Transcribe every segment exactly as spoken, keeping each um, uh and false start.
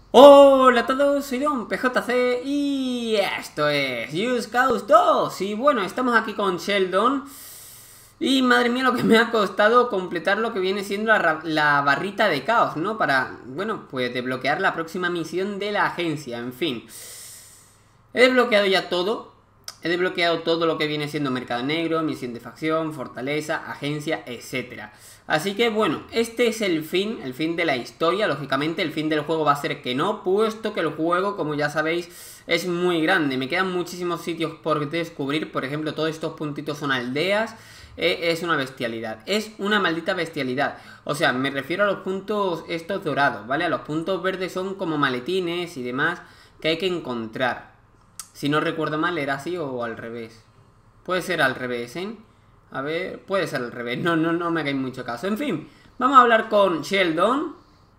Hola a todos, soy Don P J C y esto es Just Cause dos. Y bueno, estamos aquí con Sheldon. Y madre mía lo que me ha costado completar lo que viene siendo la, la barrita de caos, ¿no? Para, bueno, pues desbloquear la próxima misión de la agencia, en fin. He desbloqueado ya todo. He desbloqueado todo lo que viene siendo mercado negro, misión de facción, fortaleza, agencia, etcétera. Así que bueno, este es el fin, el fin de la historia. Lógicamente el fin del juego va a ser que no, puesto que el juego, como ya sabéis, es muy grande. Me quedan muchísimos sitios por descubrir. Por ejemplo, todos estos puntitos son aldeas. Eh, es una bestialidad, es una maldita bestialidad. O sea, me refiero a los puntos estos dorados, ¿vale? A los puntos verdes son como maletines y demás que hay que encontrar. Si no recuerdo mal, era así o al revés. Puede ser al revés, ¿eh? A ver, puede ser al revés. No, no, no me hagáis mucho caso. En fin, vamos a hablar con Sheldon.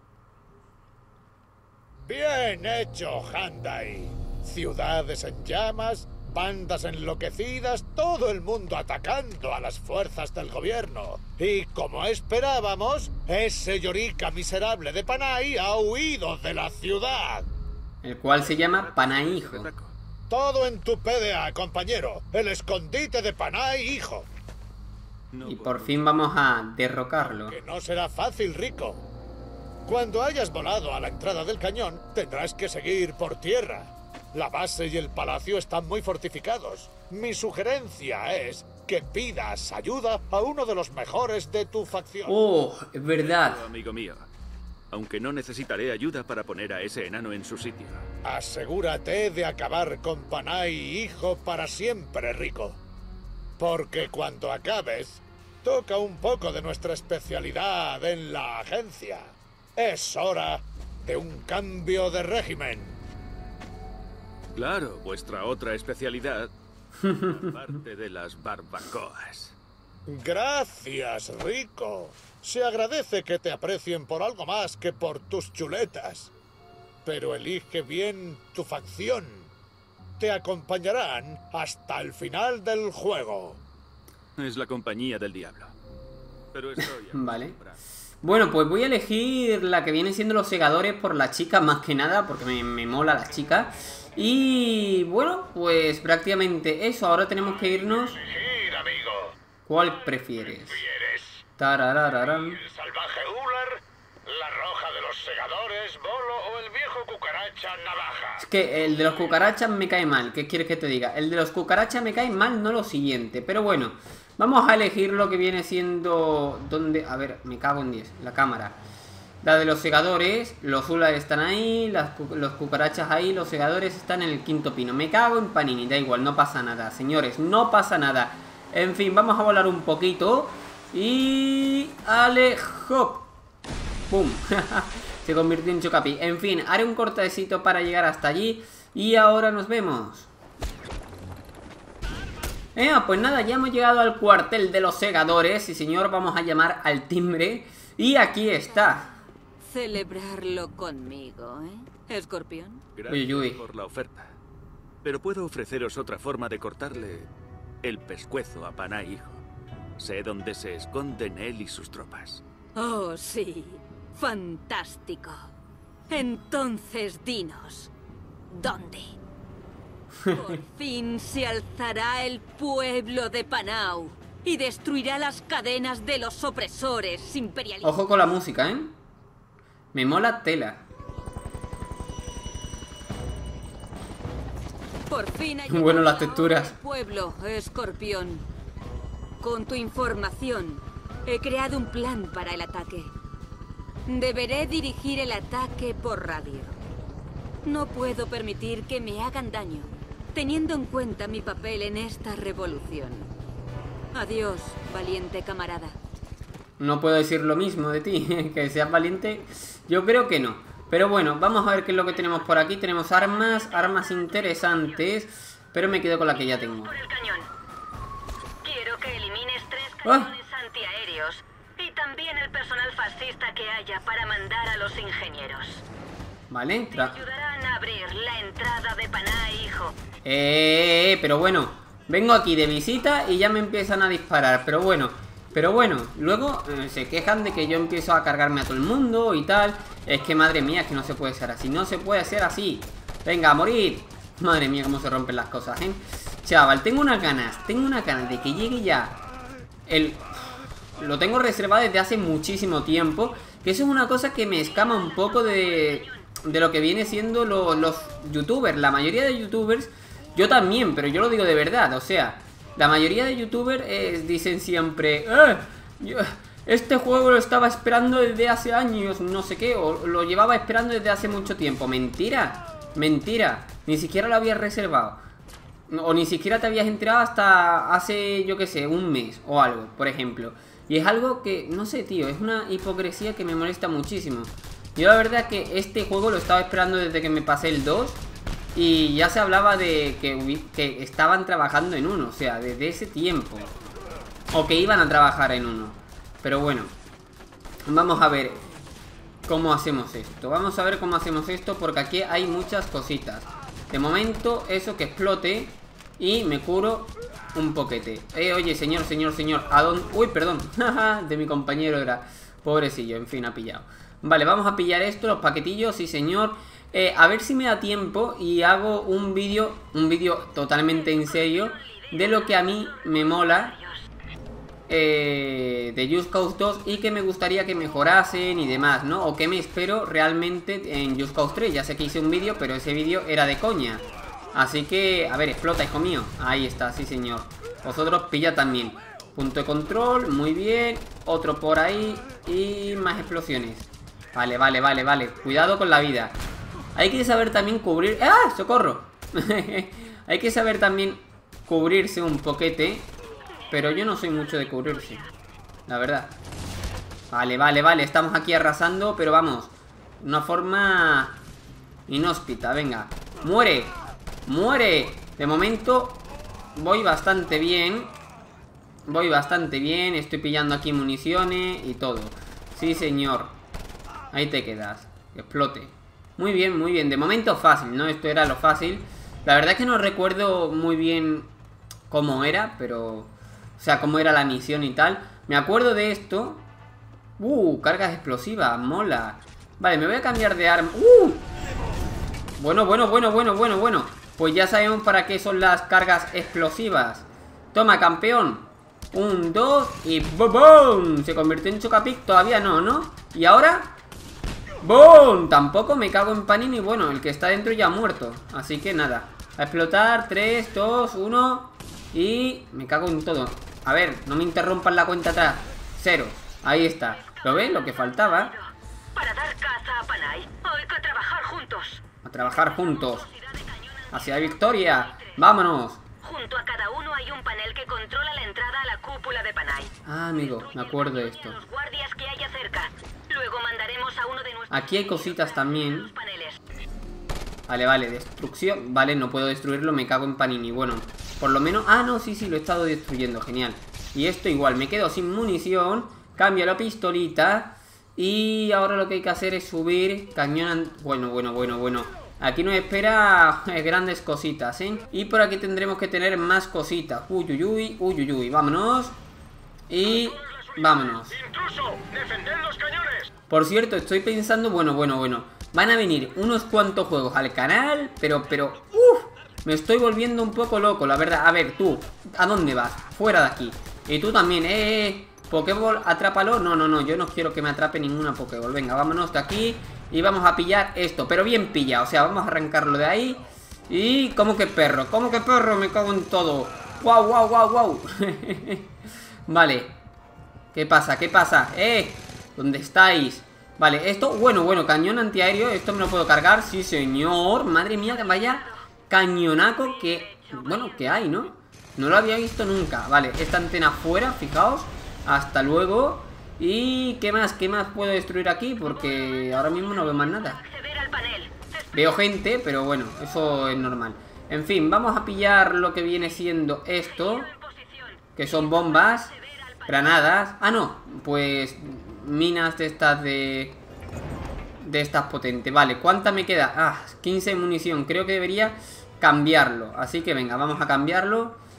Bien hecho, Hyundai. Ciudades en llamas, bandas enloquecidas, todo el mundo atacando a las fuerzas del gobierno. Y como esperábamos, ese llorica miserable de Panay ha huido de la ciudad. El cual se llama Panay Hijo. Todo en tu P D A, compañero. El escondite de Panay Hijo. Y por fin vamos a derrocarlo. Que no será fácil, Rico. Cuando hayas volado a la entrada del cañón, tendrás que seguir por tierra. La base y el palacio están muy fortificados. Mi sugerencia es que pidas ayuda a uno de los mejores de tu facción. Oh, es verdad. Amigo mío, aunque no necesitaré ayuda para poner a ese enano en su sitio. Asegúrate de acabar con Panay Hijo para siempre, Rico. Porque cuando acabes, toca un poco de nuestra especialidad en la agencia. Es hora de un cambio de régimen. Claro, vuestra otra especialidad, parte de las barbacoas. Gracias, Rico. Se agradece que te aprecien por algo más que por tus chuletas. Pero elige bien tu facción. Te acompañarán hasta el final del juego. Es la compañía del diablo. Pero estoy Vale. Bueno, pues voy a elegir la que viene siendo los segadores por la chica más que nada, porque me, me mola la chica. Y bueno, pues prácticamente eso. Ahora tenemos que irnos. Elegir, amigo. ¿Cuál prefieres? ¿Prefieres Tararararán. el salvaje Uller, la roja de los segadores, Bolo o el viejo cucaracha Navaja? Es que el de los cucarachas me cae mal. ¿Qué quieres que te diga? El de los cucarachas me cae mal, no lo siguiente. Pero bueno, vamos a elegir lo que viene siendo... ¿Dónde? A ver, me cago en diez. La cámara. La de los segadores. Los Uller están ahí. Las, los cucarachas ahí. Los segadores están en el quinto pino. Me cago en Panini. Da igual, no pasa nada, señores. No pasa nada. En fin, vamos a volar un poquito. Y... ¡Ale! ¡Hop! ¡Pum! Se convirtió en Chocapi. En fin, haré un cortecito para llegar hasta allí. Y ahora nos vemos. Eh, pues nada, ya hemos llegado al cuartel de los segadores. Sí, señor, vamos a llamar al timbre. Y aquí está. Celebrarlo conmigo, ¿eh? ¿Escorpión? Gracias Uy, uy. por la oferta. Pero puedo ofreceros otra forma de cortarle el pescuezo a Panay Hijo. Sé dónde se esconden él y sus tropas. Oh, sí. Fantástico. Entonces dinos, ¿dónde? Por fin se alzará el pueblo de Panau y destruirá las cadenas de los opresores imperialistas. Ojo con la música, ¿eh? Me mola tela. Por fin ha Bueno, las llegado texturas. el pueblo, Escorpión. Con tu información, he creado un plan para el ataque. Deberé dirigir el ataque por radio. No puedo permitir que me hagan daño, teniendo en cuenta mi papel en esta revolución. Adiós, valiente camarada. No puedo decir lo mismo de ti, que seas valiente. Yo creo que no. Pero bueno, vamos a ver qué es lo que tenemos por aquí. Tenemos armas, armas interesantes. Pero me quedo con la que ya tengo. Por el cañón. Quiero que elimines tres Ah. cañones antiaéreos y también el personal fascista que haya para mandar a los ingenieros. Vale, Te tra ayudarán a abrir la entrada de Panay, hijo. Eh, pero bueno, vengo aquí de visita y ya me empiezan a disparar. Pero bueno, Pero bueno, luego eh, se quejan de que yo empiezo a cargarme a todo el mundo y tal. Es que madre mía, que no se puede ser así. No se puede ser así. Venga, a morir. Madre mía, cómo se rompen las cosas, ¿eh? Chaval, tengo unas ganas. Tengo unas ganas de que llegue ya el... Lo tengo reservado desde hace muchísimo tiempo. Que eso es una cosa que me escama un poco de... De lo que viene siendo lo, los youtubers. La mayoría de youtubers... Yo también, pero yo lo digo de verdad. O sea, la mayoría de youtubers eh, dicen siempre... Eh, yo, este juego lo estaba esperando desde hace años, no sé qué. O lo llevaba esperando desde hace mucho tiempo. Mentira, mentira. Ni siquiera lo habías reservado. O ni siquiera te habías enterado hasta hace, yo qué sé, un mes o algo, por ejemplo. Y es algo que, no sé, tío, es una hipocresía que me molesta muchísimo. Yo la verdad que este juego lo estaba esperando desde que me pasé el dos. Y ya se hablaba de que, que estaban trabajando en uno, o sea, desde ese tiempo. O que iban a trabajar en uno. Pero bueno, vamos a ver cómo hacemos esto. Vamos a ver cómo hacemos esto, porque aquí hay muchas cositas. De momento, eso que explote. Y me curo un poquete. Eh, oye, señor, señor, señor, ¿a dónde? Uy, perdón, de mi compañero era. Pobrecillo, en fin, ha pillado. Vale, vamos a pillar esto, los paquetillos, sí señor. Eh, a ver si me da tiempo y hago un vídeo, un vídeo totalmente en serio, de lo que a mí me mola eh, de Just Cause dos y que me gustaría que mejorasen y demás, ¿no? O que me espero realmente en Just Cause tres. Ya sé que hice un vídeo, pero ese vídeo era de coña. Así que, a ver, explota, hijo mío. Ahí está, sí señor. Vosotros pilla también. Punto de control, muy bien. Otro por ahí y más explosiones. Vale, vale, vale, vale. Cuidado con la vida. Hay que saber también cubrir... ¡Ah! ¡Socorro! Hay que saber también cubrirse un poquete. Pero yo no soy mucho de cubrirse, la verdad. Vale, vale, vale. Estamos aquí arrasando, pero vamos, una forma inhóspita, venga. ¡Muere! ¡Muere! De momento voy bastante bien. Voy bastante bien. Estoy pillando aquí municiones y todo. Sí, señor. Ahí te quedas. Explote. Muy bien, muy bien. De momento fácil, ¿no? Esto era lo fácil. La verdad es que no recuerdo muy bien cómo era, pero... O sea, cómo era la misión y tal. Me acuerdo de esto. Uh, cargas explosivas, mola. Vale, me voy a cambiar de arma. Uh Bueno, bueno, bueno, bueno, bueno, bueno. Pues ya sabemos para qué son las cargas explosivas. Toma, campeón. Un, dos y ¡boom! Se convirtió en Chocapic. Todavía no, ¿no? Y ahora... ¡boom! Tampoco me cago en Panini. Bueno, el que está dentro ya ha muerto. Así que nada. A explotar. tres, dos, uno. Y me cago en todo. A ver, no me interrumpan la cuenta atrás. Cero. Ahí está. ¿Lo ven? Lo que faltaba. Para dar caza a Panay, hay que trabajar juntos. A trabajar juntos. Hacia la victoria. Vámonos. Junto a cada uno hay un panel que controla la entrada a la cúpula de Panay. Ah, amigo, me acuerdo de esto. Los guardias que haya cerca. Luego mandaremos a uno de nuestros... Aquí hay cositas también. los paneles. Vale, vale, destrucción. Vale, no puedo destruirlo, me cago en Panini. Bueno, por lo menos... Ah, no, sí, sí, lo he estado destruyendo, genial. Y esto igual, me quedo sin munición. Cambio la pistolita. Y ahora lo que hay que hacer es subir cañón... Bueno, bueno, bueno, bueno. Aquí nos espera eh, grandes cositas, ¿eh? Y por aquí tendremos que tener más cositas. Uy, uy, uy, uy, uy, uy. Vámonos. Y... vámonos. Por cierto, estoy pensando... Bueno, bueno, bueno. Van a venir unos cuantos juegos al canal. Pero, pero... Uf, me estoy volviendo un poco loco, la verdad. A ver, tú, ¿a dónde vas? Fuera de aquí. Y tú también, eh, eh. Pokéball, atrápalo. No, no, no, yo no quiero que me atrape ninguna Pokéball. Venga, vámonos de aquí. Y vamos a pillar esto, pero bien pillado. O sea, vamos a arrancarlo de ahí. Y... ¿cómo que perro? ¿Cómo que perro? Me cago en todo. ¡Guau, guau, guau, guau! Vale. ¿Qué pasa? ¿Qué pasa? ¡Eh! ¿Dónde estáis? Vale, esto... Bueno, bueno, cañón antiaéreo. Esto me lo puedo cargar. Sí, señor. Madre mía, que vaya cañonaco que... Bueno, que hay, ¿no? No lo había visto nunca. Vale, esta antena fuera, fijaos. Hasta luego. ¿Y qué más? ¿Qué más puedo destruir aquí? Porque ahora mismo no veo más nada. Veo gente, pero bueno, eso es normal. En fin, vamos a pillar lo que viene siendo esto, que son bombas, granadas. Ah, no, pues minas de estas de... De estas potentes. Vale, ¿cuánta me queda? Ah, quince de munición. Creo que debería cambiarlo. Así que venga, vamos a cambiarlo.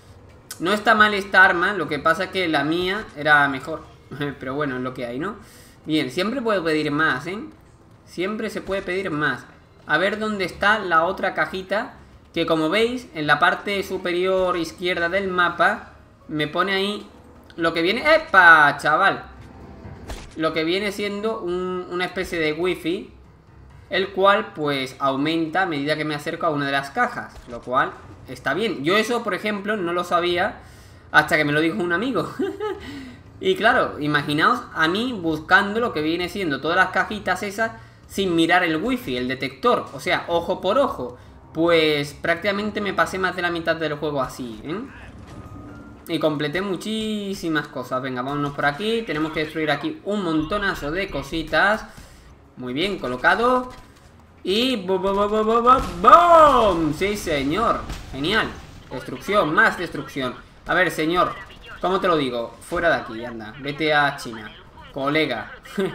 No está mal esta arma, lo que pasa es que la mía era mejor. Pero bueno, es lo que hay, ¿no? Bien, siempre puedo pedir más, ¿eh? Siempre se puede pedir más. A ver dónde está la otra cajita. Que como veis, en la parte superior izquierda del mapa me pone ahí lo que viene... ¡Epa, chaval! Lo que viene siendo un, una especie de wifi, el cual pues aumenta a medida que me acerco a una de las cajas, lo cual está bien. Yo eso, por ejemplo, no lo sabía hasta que me lo dijo un amigo. Y claro, imaginaos a mí buscando lo que viene siendo todas las cajitas esas sin mirar el wifi, el detector, o sea, ojo por ojo. Pues prácticamente me pasé más de la mitad del juego así, ¿eh? Y completé muchísimas cosas. Venga, vámonos por aquí. Tenemos que destruir aquí un montonazo de cositas. Muy bien, colocado. Y... ¡boom! Sí, señor. Genial. Destrucción, más destrucción. A ver, señor, ¿cómo te lo digo? Fuera de aquí, anda. Vete a China. Colega.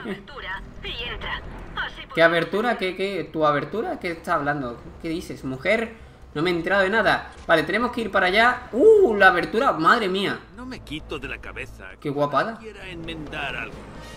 ¿Qué abertura? ¿Qué, qué? ¿Tu abertura? ¿Qué está hablando? ¿Qué dices? ¿Mujer? No me he enterado de nada. Vale, tenemos que ir para allá. ¡Uh! La abertura. ¡Madre mía! No me quito de la cabeza. ¡Qué guapada! Quiera enmendar algo.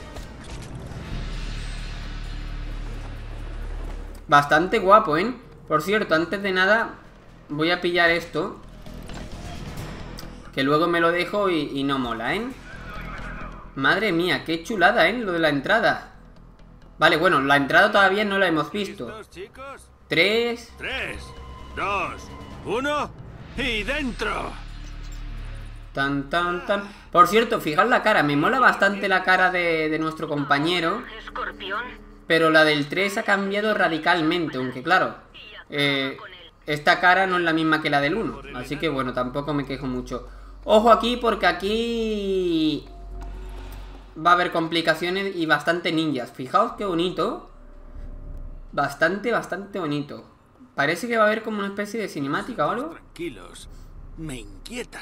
Bastante guapo, ¿eh? Por cierto, antes de nada voy a pillar esto, que luego me lo dejo y, y no mola, ¿eh? Madre mía, qué chulada, ¿eh? Lo de la entrada. Vale, bueno, la entrada todavía no la hemos visto. ¿Listos, chicos? Tres. Tres, dos, uno y dentro. Tan, tan, tan. Por cierto, fijad la cara. Me mola bastante la cara de, de nuestro compañero. Escorpión. Pero la del tres ha cambiado radicalmente. Aunque claro, eh, esta cara no es la misma que la del uno. Así que bueno, tampoco me quejo mucho. Ojo aquí, porque aquí va a haber complicaciones y bastante ninjas. Fijaos qué bonito. Bastante, bastante bonito. Parece que va a haber como una especie de cinemática o algo. Tranquilos, me inquietan.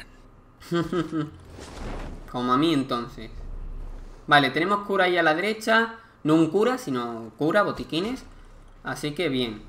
Como a mí entonces. Vale, tenemos cura ahí a la derecha. No un cura, sino cura, botiquines. Así que bien.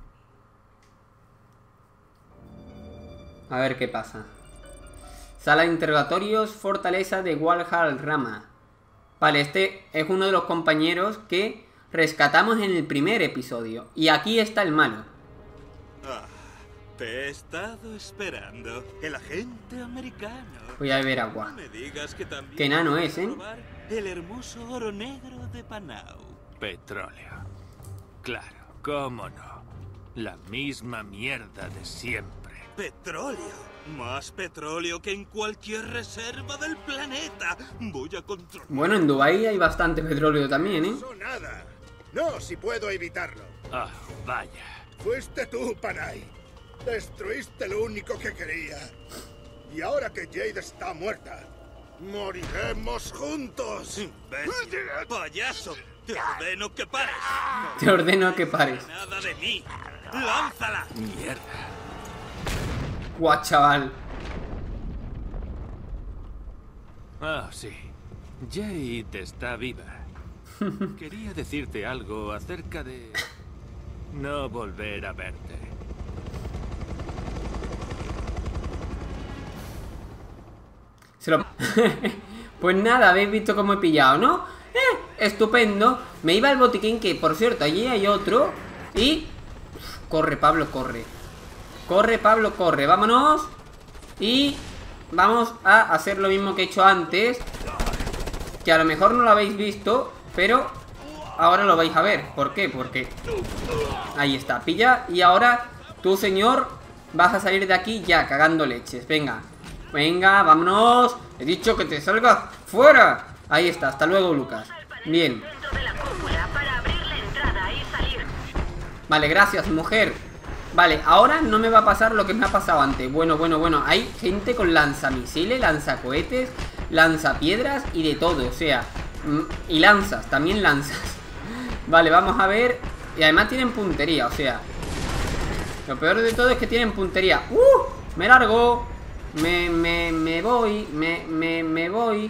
A ver qué pasa. Sala de interrogatorios, fortaleza de Walhall Rama. Vale, este es uno de los compañeros que rescatamos en el primer episodio. Y aquí está el malo. Ah, te he estado esperando. El agente americano. Voy a beber agua. No me digas que también Qué enano es, ¿eh? probar el hermoso oro negro de Panau. Petróleo. Claro, cómo no. La misma mierda de siempre. Petróleo. Más petróleo que en cualquier reserva del planeta. Voy a controlar. Bueno, en Dubái hay bastante petróleo también, ¿eh? Eso nada. No, si puedo evitarlo. Ah, vaya. Fuiste tú, Panay. Destruiste lo único que quería. Y ahora que Jade está muerta, moriremos juntos. Imbécil, payaso. Te ordeno que pares. Te ordeno que pares. Nada de mí. ¡Lánzala! Mierda. Guau, chaval. Ah, sí. Jade está viva. Quería decirte algo acerca de no volver a verte. Se lo... Pues nada, habéis visto cómo he pillado, ¿no? Eh, estupendo. Me iba al botiquín, que por cierto, allí hay otro. Y... Corre, Pablo, corre. Corre, Pablo, corre. Vámonos. Y... Vamos a hacer lo mismo que he hecho antes. Que a lo mejor no lo habéis visto, pero ahora lo vais a ver. ¿Por qué? Porque... Ahí está, pilla. Y ahora tú, señor, vas a salir de aquí ya, cagando leches. Venga. Venga, vámonos. He dicho que te salgas fuera. Ahí está, hasta luego, Lucas. Bien. Dentro de la cúpula para abrir la entrada y salir. Vale, gracias, mujer. Vale, ahora no me va a pasar lo que me ha pasado antes. Bueno, bueno, bueno. Hay gente con lanzamisiles, lanzacohetes, lanzapiedras y de todo. O sea, y lanzas, también lanzas. Vale, vamos a ver. Y además tienen puntería, o sea, lo peor de todo es que tienen puntería. ¡Uh! Me largo. Me, me, me voy. Me, me, me voy.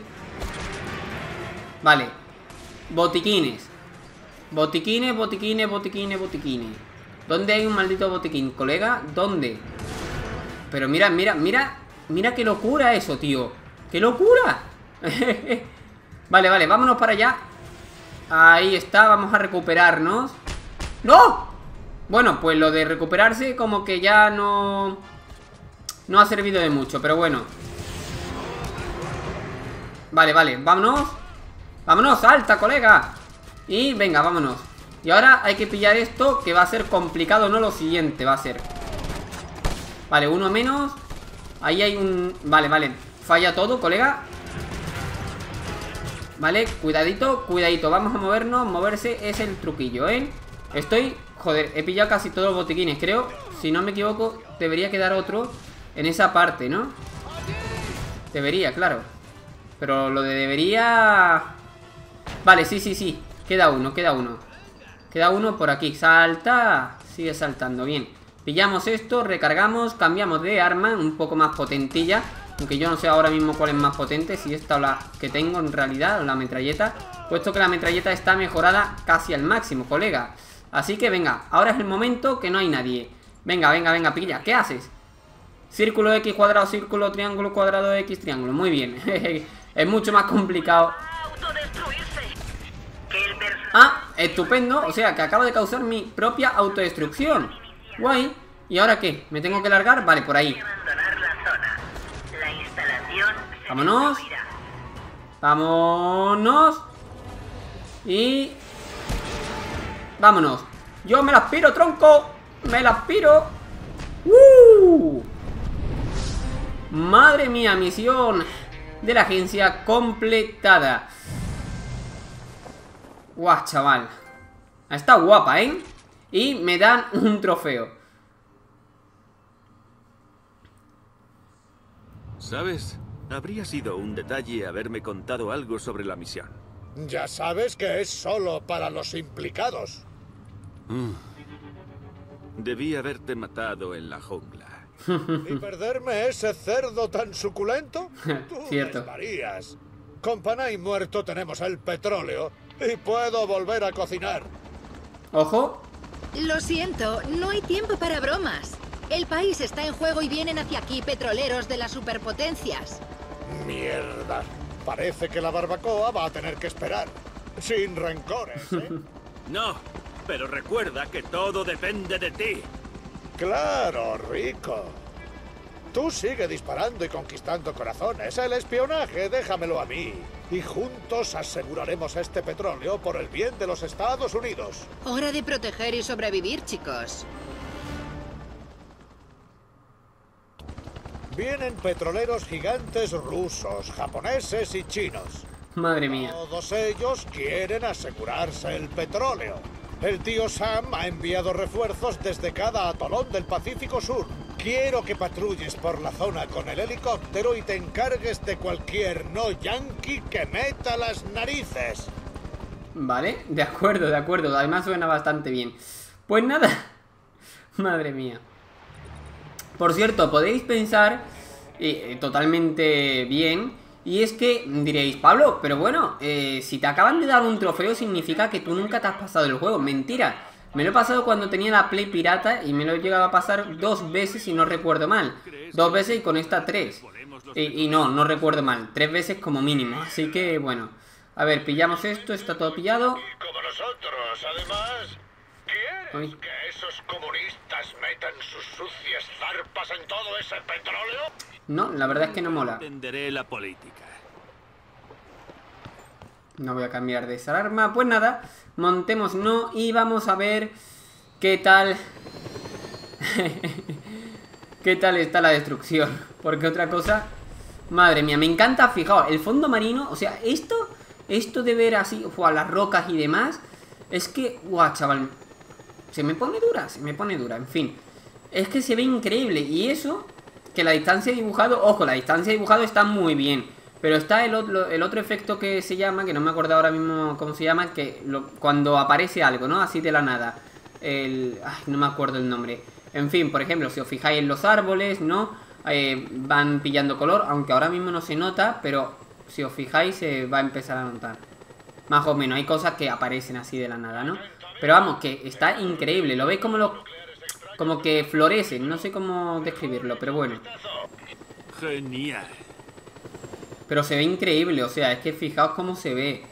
Vale. Botiquines. Botiquines, botiquines, botiquines, botiquines. ¿Dónde hay un maldito botiquín, colega? ¿Dónde? Pero mira, mira, mira Mira qué locura eso, tío. ¡Qué locura! Vale, vale, vámonos para allá. Ahí está, vamos a recuperarnos. ¡No! Bueno, pues lo de recuperarse como que ya no... no ha servido de mucho, pero bueno. Vale, vale, vámonos. Vámonos, salta, colega. Y venga, vámonos. Y ahora hay que pillar esto, que va a ser complicado, no lo siguiente, va a ser. Vale, uno menos. Ahí hay un... Vale, vale, falla todo, colega. Vale, cuidadito, cuidadito. Vamos a movernos, moverse es el truquillo, ¿eh? Estoy... Joder, he pillado casi todos los botiquines, creo. Si no me equivoco, debería quedar otro en esa parte, ¿no? Debería, claro. Pero lo de debería... Vale, sí, sí, sí. Queda uno, queda uno. Queda uno por aquí. Salta. Sigue saltando, bien. Pillamos esto, recargamos, cambiamos de arma. Un poco más potentilla. Aunque yo no sé ahora mismo cuál es más potente. Si esta o la que tengo en realidad, la metralleta. Puesto que la metralleta está mejorada casi al máximo, colega. Así que venga, ahora es el momento que no hay nadie. Venga, venga, venga, pilla. ¿Qué haces? Círculo X cuadrado, círculo, triángulo, cuadrado, X, triángulo. Muy bien. Es mucho más complicado. Ah, estupendo. O sea, que acabo de causar mi propia autodestrucción. Guay. ¿Y ahora qué? ¿Me tengo que largar? Vale, por ahí. Vámonos. Vámonos. Y... vámonos. Yo me las piro, tronco. Me las piro. ¡Uh! Madre mía, misión de la agencia completada. Guau, chaval. Está guapa, ¿eh? Y me dan un trofeo. ¿Sabes? Habría sido un detalle haberme contado algo sobre la misión. Ya sabes que es solo para los implicados. Mm. Debí haberte matado en la jungla. ¿Y perderme ese cerdo tan suculento? Tú Cierto. desvarías. Con Panay muerto tenemos el petróleo y puedo volver a cocinar. Ojo. Lo siento, no hay tiempo para bromas. El país está en juego y vienen hacia aquí petroleros de las superpotencias. Mierda. Parece que la barbacoa va a tener que esperar. Sin rencores, ¿eh? No, pero recuerda que todo depende de ti. Claro, Rico. Tú sigue disparando y conquistando corazones. El espionaje, déjamelo a mí. Y juntos aseguraremos este petróleo por el bien de los Estados Unidos. Hora de proteger y sobrevivir, chicos. Vienen petroleros gigantes rusos, japoneses y chinos. Madre mía. Todos ellos quieren asegurarse el petróleo. El tío Sam ha enviado refuerzos desde cada atolón del Pacífico Sur. Quiero que patrulles por la zona con el helicóptero y te encargues de cualquier no yankee que meta las narices. Vale, de acuerdo, de acuerdo. Además suena bastante bien. Pues nada. Madre mía. Por cierto, podéis pensar eh, totalmente bien. Y es que diréis, Pablo, pero bueno, eh, si te acaban de dar un trofeo significa que tú nunca te has pasado el juego. Mentira. Me lo he pasado cuando tenía la Play pirata y me lo he llegado a pasar dos veces si no recuerdo mal. Dos veces y con esta tres. Y, y no, no recuerdo mal. Tres veces como mínimo. Así que bueno. A ver, pillamos esto, está todo pillado. Y como nosotros, además, ¿quieres Uy. que esos comunistas metan sus sucias zarpas en todo ese petróleo? No, la verdad es que no mola. Entenderé la política. No voy a cambiar de esa arma. Pues nada, montemos no y vamos a ver qué tal... qué tal está la destrucción. Porque otra cosa... Madre mía, me encanta, fijaos, el fondo marino. O sea, esto, esto de ver así, o a las rocas y demás, es que, guau, chaval, se me pone dura, se me pone dura, en fin. Es que se ve increíble. Y eso, que la distancia dibujado, ojo, la distancia dibujado está muy bien. Pero está el otro, el otro efecto que se llama, que no me acuerdo ahora mismo cómo se llama, que lo, cuando aparece algo, ¿no? Así de la nada. El, ay, no me acuerdo el nombre. En fin, por ejemplo, si os fijáis en los árboles, ¿no? Eh, van pillando color, aunque ahora mismo no se nota, pero si os fijáis se va a empezar a notar. Más o menos, hay cosas que aparecen así de la nada, ¿no? Pero vamos, que está increíble. ¿Lo veis como lo, como que florecen? No sé cómo describirlo, pero bueno. Genial. Pero se ve increíble, o sea, es que fijaos cómo se ve.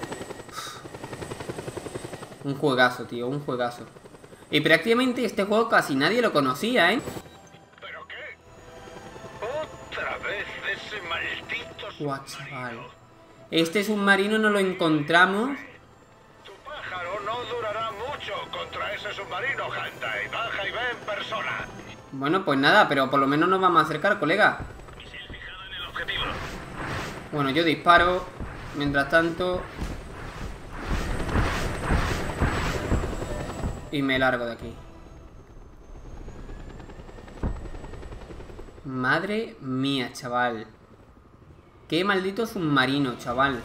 Un juegazo, tío, un juegazo. Y prácticamente este juego casi nadie lo conocía, ¿eh? ¿Pero qué? Otra vez ese maldito Guau, submarino. chaval. Este submarino no lo encontramos. Tu pájaro no durará mucho contra ese submarino, Handai. Baja y ve en persona. Bueno, pues nada, pero por lo menos nos vamos a acercar, colega. Misil fijado en el objetivo. Bueno, yo disparo. Mientras tanto... Y me largo de aquí. Madre mía, chaval. Qué maldito submarino, chaval.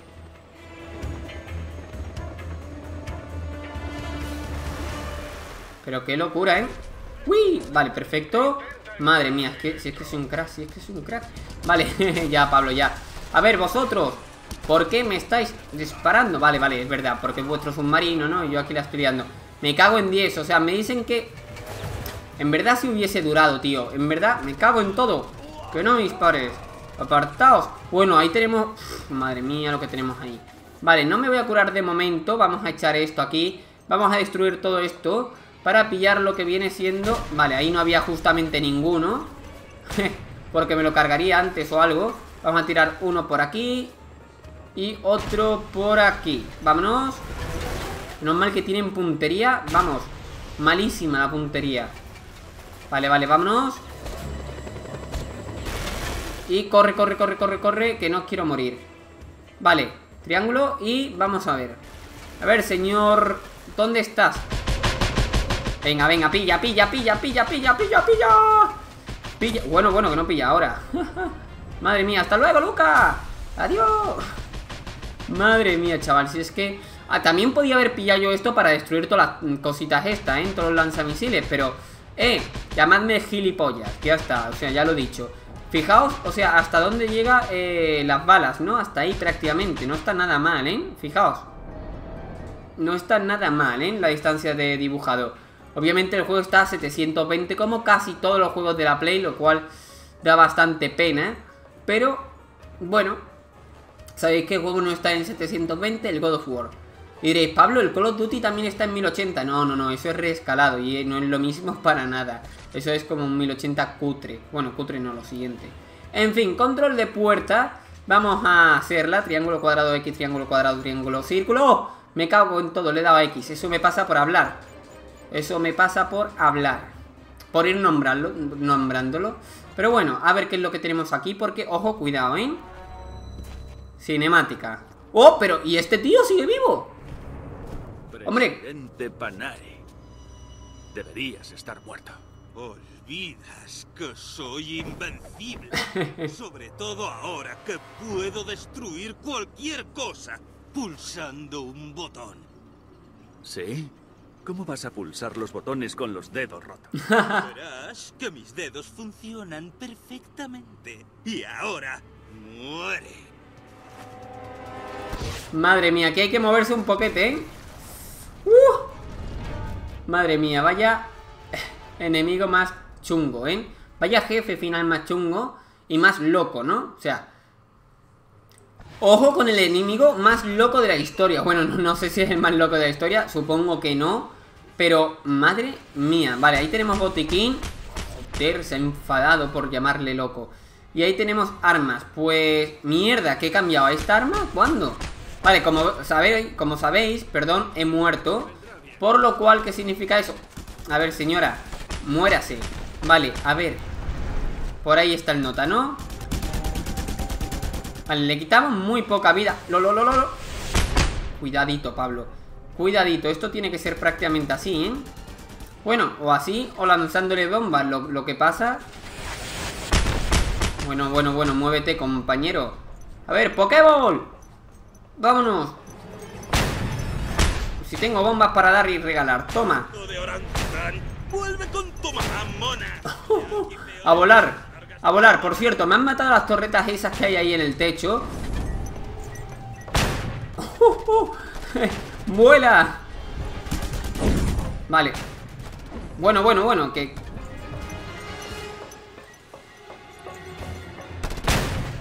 Pero qué locura, ¿eh? ¡Uy! Vale, perfecto. Madre mía, es que, si es que soy un crack, si es que soy un crack. Vale, ya, Pablo, ya. A ver, vosotros, ¿por qué me estáis disparando? Vale, vale, es verdad, porque es vuestro submarino, ¿no? Y yo aquí la estoy liando. Me cago en diez, o sea, me dicen que... En verdad si hubiese durado, tío. En verdad, me cago en todo. Que no me dispares. Apartaos. Bueno, ahí tenemos... Uf, madre mía lo que tenemos ahí. Vale, no me voy a curar de momento. Vamos a echar esto aquí. Vamos a destruir todo esto para pillar lo que viene siendo... Vale, ahí no había justamente ninguno. Porque me lo cargaría antes o algo. Vamos a tirar uno por aquí y otro por aquí. Vámonos. No es mal que tienen puntería. Vamos, malísima la puntería. Vale, vale, vámonos. Y corre, corre, corre, corre, corre, que no quiero morir. Vale, triángulo y vamos a ver. A ver, señor, ¿dónde estás? Venga, venga, pilla, pilla, pilla, pilla, pilla, pilla, pilla. Pilla, bueno, bueno, que no pilla ahora. Madre mía, hasta luego, Luca. Adiós. Madre mía, chaval, si es que... Ah, también podía haber pillado yo esto para destruir todas las cositas estas, ¿eh? Todos los lanzamisiles, pero... Eh, llamadme gilipollas, que ya está, o sea, ya lo he dicho. Fijaos, o sea, hasta dónde llega eh, las balas, ¿no? Hasta ahí prácticamente, no está nada mal, ¿eh? Fijaos. No está nada mal, ¿eh? La distancia de dibujado. Obviamente el juego está a setecientos veinte como casi todos los juegos de la Play, lo cual da bastante pena. Pero, bueno, ¿sabéis qué juego no está en setecientos veinte? El God of War. Y diréis, Pablo, el Call of Duty también está en mil ochenta. No, no, no, eso es reescalado y no es lo mismo para nada. Eso es como un mil ochenta cutre. Bueno, cutre no, lo siguiente. En fin, control de puerta. Vamos a hacerla. Triángulo, cuadrado, X, triángulo, cuadrado, triángulo, círculo. ¡Oh! Me cago en todo, le he dado a X. Eso me pasa por hablar. Eso me pasa por hablar. Por ir nombrarlo, nombrándolo. Pero bueno, a ver qué es lo que tenemos aquí. Porque, ojo, cuidado, ¿eh? Cinemática. ¡Oh! Pero, ¿y este tío sigue vivo? Hombre. Presidente Panay, deberías estar muerto. Olvidas que soy invencible. Sobre todo ahora que puedo destruir cualquier cosa pulsando un botón. ¿Sí? ¿Cómo vas a pulsar los botones con los dedos rotos? Verás que mis dedos funcionan perfectamente. Y ahora, muere. Madre mía, aquí hay que moverse un poquete, ¿eh? Uh. Madre mía, vaya enemigo más chungo, ¿eh? Vaya jefe final más chungo y más loco, ¿no? O sea, ojo con el enemigo más loco de la historia. Bueno, no, no sé si es el más loco de la historia, supongo que no. Pero, madre mía. Vale, ahí tenemos botiquín. Joder, se ha enfadado por llamarle loco. Y ahí tenemos armas. Pues, mierda, ¿qué he cambiado? ¿A esta arma? ¿Cuándo? Vale, como sabéis, como sabéis, perdón, he muerto. Por lo cual, ¿qué significa eso? A ver, señora, muérase. Vale, a ver. Por ahí está el nota, ¿no? Vale, le quitamos muy poca vida. Lo, lo, lo, lo, lo. Cuidadito, Pablo. Cuidadito, esto tiene que ser prácticamente así, ¿eh? Bueno, o así, o lanzándole bombas. Lo, lo que pasa... Bueno, bueno, bueno, muévete, compañero. A ver, Pokéball. Vámonos. Si tengo bombas para dar y regalar. Toma. Vuelve con tu mamá, mona. A volar. A volar. Por cierto, me han matado las torretas esas que hay ahí en el techo. ¡Vuela! Vale. Bueno, bueno, bueno, que...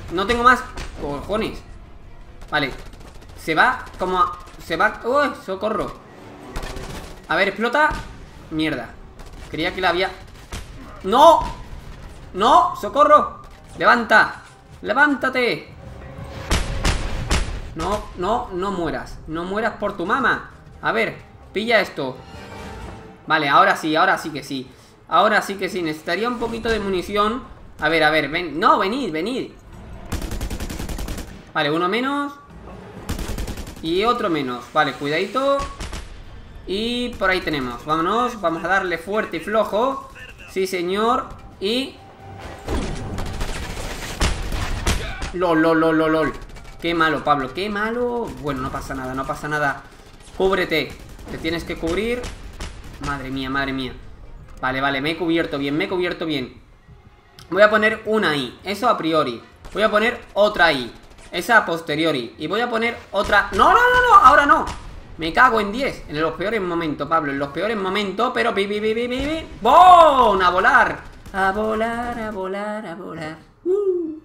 No tengo más. Cojones. Vale. Se va como a... Se va... ¡Uy! Socorro. A ver, explota. Mierda. Creía que la había... ¡No! ¡No! ¡Socorro! ¡Levanta! ¡Levántate! No, no, no mueras. No mueras por tu mamá. A ver, pilla esto. Vale, ahora sí, ahora sí que sí. Ahora sí que sí, necesitaría un poquito de munición. A ver, a ver, ven. No, venid, venid. Vale, uno menos. Y otro menos. Vale, cuidadito. Y por ahí tenemos. Vámonos, vamos a darle fuerte y flojo. Sí, señor. Y... Lol, lol, lol, lol, lol. Qué malo, Pablo, qué malo. Bueno, no pasa nada, no pasa nada. Cúbrete, te tienes que cubrir. Madre mía, madre mía. Vale, vale, me he cubierto bien, me he cubierto bien. Voy a poner una ahí, eso a priori. Voy a poner otra ahí, esa a posteriori. Y voy a poner otra... No, no, no, no, ahora no. Me cago en diez, en los peores momentos, Pablo. En los peores momentos, pero... pi, pi, pi, pi, pi. ¡Bom! A volar. A volar, a volar, a volar. Uh.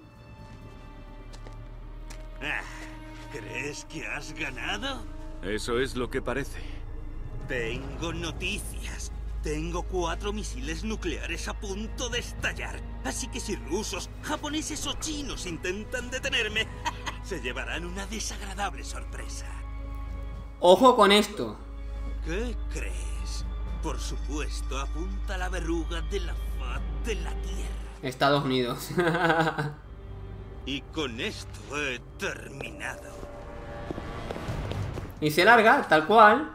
¿Crees que has ganado? Eso es lo que parece. Tengo noticias. Tengo cuatro misiles nucleares a punto de estallar. Así que si rusos, japoneses o chinos intentan detenerme, se llevarán una desagradable sorpresa. Ojo con esto. ¿Qué crees? Por supuesto, apunta a la verruga de la faz de la Tierra. Estados Unidos. Y con esto he terminado. Y se larga, tal cual.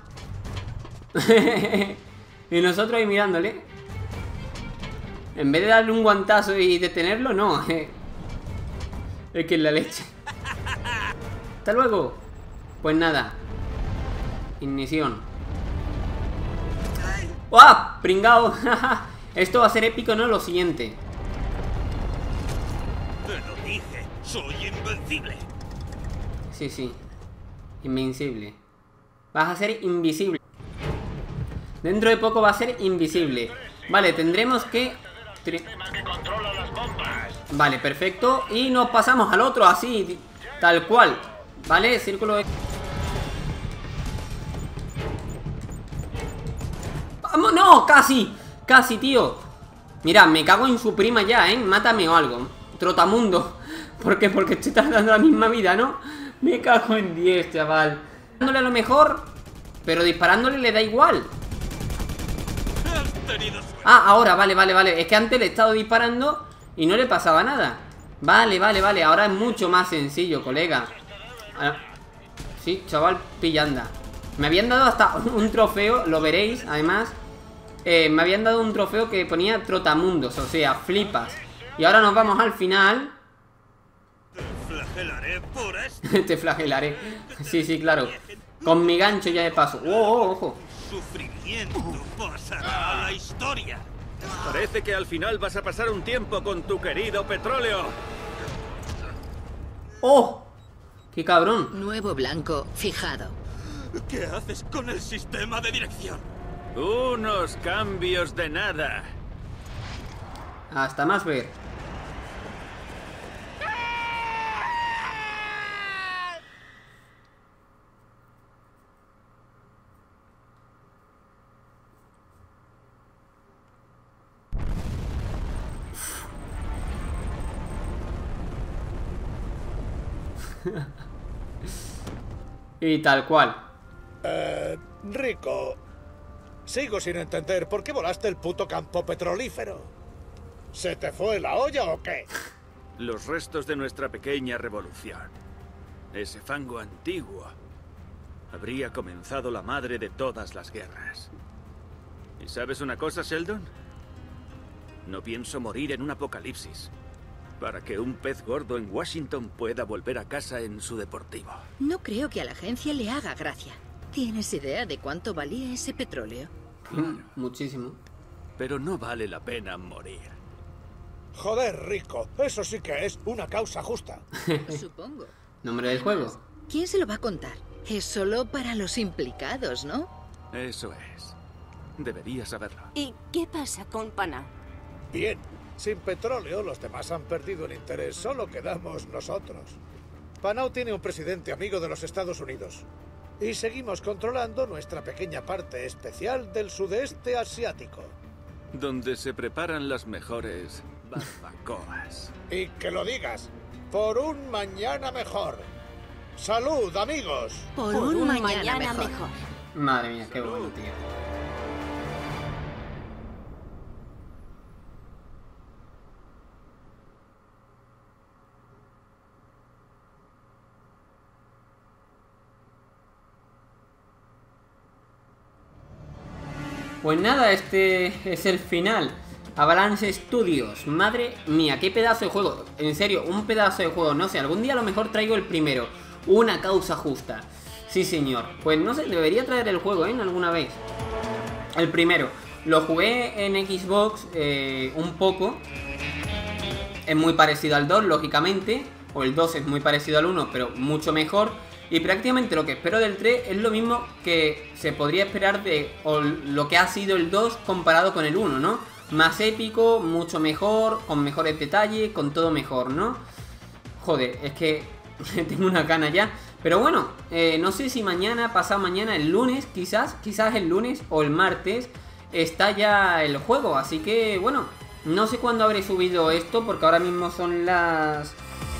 Y nosotros ahí mirándole. En vez de darle un guantazo y detenerlo, no. Es que es la leche. Hasta luego. Pues nada. Ignición. ¡Uah! Pringao. Esto va a ser épico, ¿no? Lo siguiente. Te lo dije, soy invencible. Sí, sí. Invencible. Vas a ser invisible. Dentro de poco va a ser invisible. Vale, tendremos que... Vale, perfecto. Y nos pasamos al otro así, tal cual. Vale, círculo de... ¡Vamos! ¡No! ¡Casi! ¡Casi, tío! Mira, me cago en su prima ya, ¿eh? Mátame o algo. Trotamundo. ¿Por qué? Porque estoy tardando la misma vida, ¿no? Me cago en diez, chaval. Disparándole a lo mejor, pero disparándole le da igual. Ah, ahora, vale, vale, vale. Es que antes le he estado disparando y no le pasaba nada. Vale, vale, vale. Ahora es mucho más sencillo, colega. Ah, sí, chaval, pillanda. Me habían dado hasta un trofeo, lo veréis, además. eh, Me habían dado un trofeo que ponía trotamundos, o sea, flipas. Y ahora nos vamos al final. Te flagelaré por esto. Te flagelaré. Sí, sí, claro. Con mi gancho ya de paso. ¡Oh, oh, ojo! Sufrimiento pasará a la historia. Parece que al final vas a pasar un tiempo con tu querido petróleo. ¡Oh! ¡Qué cabrón! Nuevo blanco fijado. ¿Qué haces con el sistema de dirección? Unos cambios de nada. Hasta más ver. Y tal cual. Eh, Rico, sigo sin entender por qué volaste el puto campo petrolífero. ¿Se te fue la olla o qué? Los restos de nuestra pequeña revolución. Ese fango antiguo habría comenzado la madre de todas las guerras. ¿Y sabes una cosa, Sheldon? No pienso morir en un apocalipsis para que un pez gordo en Washington pueda volver a casa en su deportivo. No creo que a la agencia le haga gracia. ¿Tienes idea de cuánto valía ese petróleo? Mm, muchísimo. Pero no vale la pena morir. Joder, Rico, eso sí que es una causa justa. Supongo. Nombre del juego. ¿Quién se lo va a contar? Es solo para los implicados, ¿no? Eso es. Deberías saberlo. ¿Y qué pasa con Pana? Bien, Sin petróleo, los demás han perdido el interés, solo quedamos nosotros. Panau tiene un presidente amigo de los Estados Unidos. Y seguimos controlando nuestra pequeña parte especial del sudeste asiático. Donde se preparan las mejores barbacoas. Y que lo digas, por un mañana mejor. ¡Salud, amigos! Por, Por un, un mañana, mañana mejor. mejor. Madre mía, qué bueno, tío. Pues nada, este es el final. Avalanche Studios, madre mía, qué pedazo de juego. En serio, un pedazo de juego. No sé, algún día a lo mejor traigo el primero. Una causa justa. Sí señor, pues no sé, debería traer el juego, ¿eh? Alguna vez. El primero, lo jugué en Xbox eh, un poco. Es muy parecido al dos, lógicamente. O el dos es muy parecido al uno, pero mucho mejor. Y prácticamente lo que espero del tres es lo mismo que se podría esperar de o lo que ha sido el dos comparado con el uno, ¿no? Más épico, mucho mejor, con mejores detalles, con todo mejor, ¿no? Joder, es que tengo una gana ya. Pero bueno, eh, no sé si mañana, pasado mañana, el lunes, quizás, quizás el lunes o el martes está ya el juego. Así que, bueno, no sé cuándo habré subido esto porque ahora mismo son las...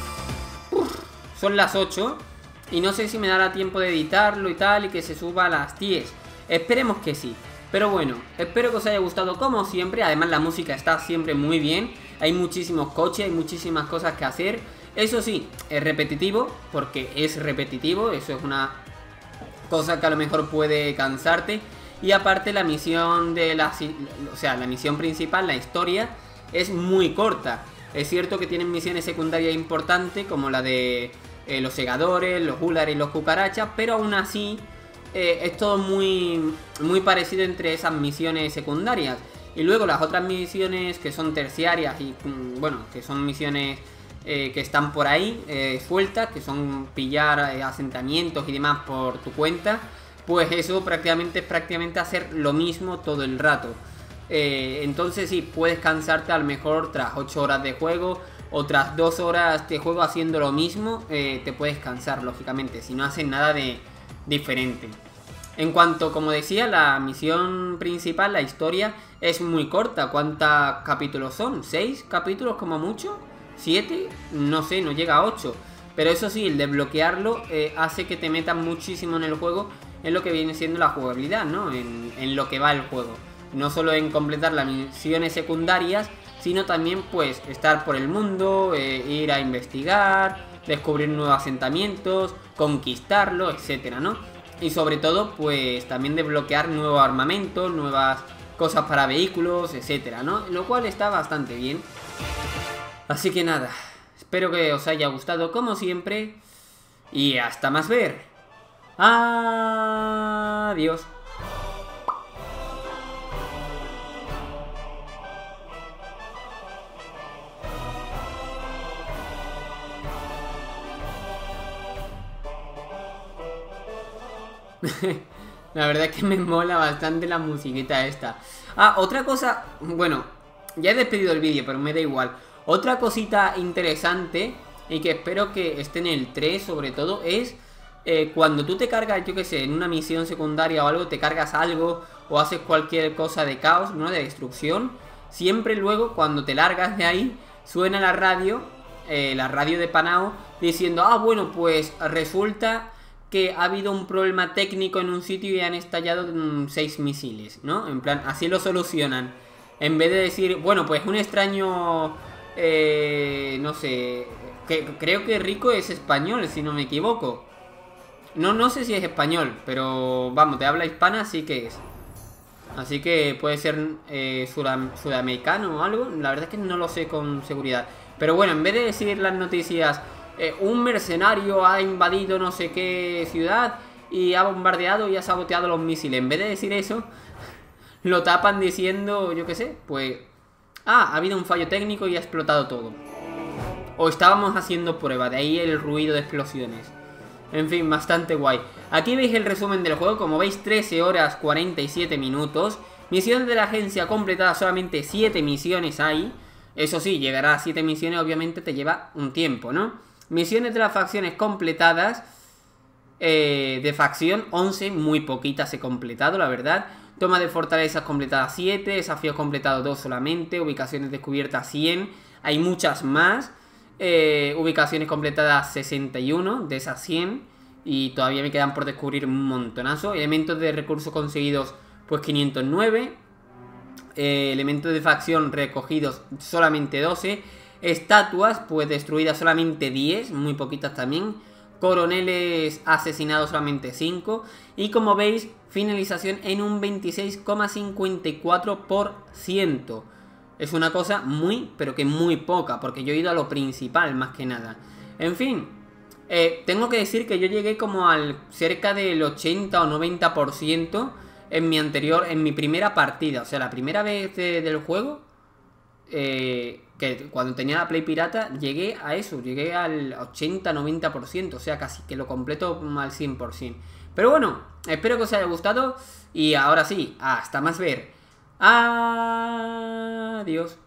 Uf, son las ocho. Y no sé si me dará tiempo de editarlo y tal, y que se suba a las diez. Esperemos que sí. Pero bueno, espero que os haya gustado como siempre. Además la música está siempre muy bien. Hay muchísimos coches, hay muchísimas cosas que hacer. Eso sí, es repetitivo, porque es repetitivo. Eso es una cosa que a lo mejor puede cansarte. Y aparte la misión de la... O sea, la misión principal, la historia, es muy corta. Es cierto que tienen misiones secundarias importantes, como la de... Eh, los segadores, los gulares y los cucarachas, pero aún así eh, es todo muy, muy parecido entre esas misiones secundarias. Y luego las otras misiones que son terciarias y mm, bueno, que son misiones eh, que están por ahí eh, sueltas, que son pillar eh, asentamientos y demás por tu cuenta, pues eso prácticamente es prácticamente hacer lo mismo todo el rato. Eh, entonces sí, puedes cansarte a lo mejor tras ocho horas de juego. Otras dos horas de juego haciendo lo mismo, eh, te puedes cansar, lógicamente, si no haces nada de diferente. En cuanto, como decía, la misión principal, la historia, es muy corta. ¿Cuántos capítulos son? ¿Seis capítulos como mucho? ¿Siete? No sé, no llega a ocho. Pero eso sí, el desbloquearlo eh, hace que te metas muchísimo en el juego, en lo que viene siendo la jugabilidad, ¿no? En, en lo que va el juego. No solo en completar las misiones secundarias, sino también pues estar por el mundo, eh, ir a investigar, descubrir nuevos asentamientos, conquistarlo, etcétera, ¿no? Y sobre todo pues también desbloquear nuevos armamentos, nuevas cosas para vehículos, etcétera, ¿no? Lo cual está bastante bien. Así que nada, espero que os haya gustado como siempre y hasta más ver. Adiós. La verdad es que me mola bastante la musiquita esta. Ah, otra cosa, bueno, ya he despedido el vídeo, pero me da igual. Otra cosita interesante y que espero que esté en el tres sobre todo es eh, cuando tú te cargas, yo que sé, en una misión secundaria o algo, te cargas algo o haces cualquier cosa de caos, ¿no? De destrucción. Siempre luego cuando te largas de ahí suena la radio, eh, la radio de Panau diciendo, ah, bueno, pues resulta que ha habido un problema técnico en un sitio y han estallado mmm, seis misiles, ¿no? En plan, así lo solucionan. En vez de decir, bueno, pues un extraño, eh, no sé, que, creo que Rico es español, si no me equivoco. No, no sé si es español, pero vamos, de habla hispana sí que es. Así que puede ser eh, sudam sudamericano o algo, la verdad es que no lo sé con seguridad. Pero bueno, en vez de decir las noticias... Eh, un mercenario ha invadido no sé qué ciudad y ha bombardeado y ha saboteado los misiles. En vez de decir eso, lo tapan diciendo, yo qué sé, pues... Ah, ha habido un fallo técnico y ha explotado todo. O estábamos haciendo prueba, de ahí el ruido de explosiones. En fin, bastante guay. Aquí veis el resumen del juego, como veis trece horas cuarenta y siete minutos. Misiones de la agencia completadas, solamente siete misiones hay. Eso sí, llegar a siete misiones obviamente te lleva un tiempo, ¿no? Misiones de las facciones completadas. Eh, de facción, once, muy poquitas he completado, la verdad. Toma de fortalezas completadas siete, desafíos completados dos solamente, ubicaciones descubiertas cien, hay muchas más. Eh, ubicaciones completadas sesenta y uno de esas cien, y todavía me quedan por descubrir un montonazo. Elementos de recursos conseguidos, pues quinientos nueve. Eh, elementos de facción recogidos solamente doce. Estatuas, pues destruidas solamente diez, muy poquitas también. Coroneles asesinados solamente cinco. Y como veis, finalización en un veintiséis coma cincuenta y cuatro por ciento. Es una cosa muy, pero que muy poca, porque yo he ido a lo principal más que nada. En fin, eh, tengo que decir que yo llegué como al cerca del ochenta o noventa por ciento en mi anterior, en mi primera partida. O sea, la primera vez de, del juego, eh, que cuando tenía la Play pirata, llegué a eso, llegué al ochenta a noventa por ciento. O sea, casi que lo completo al cien por ciento. Pero bueno, espero que os haya gustado. Y ahora sí, hasta más ver. Adiós.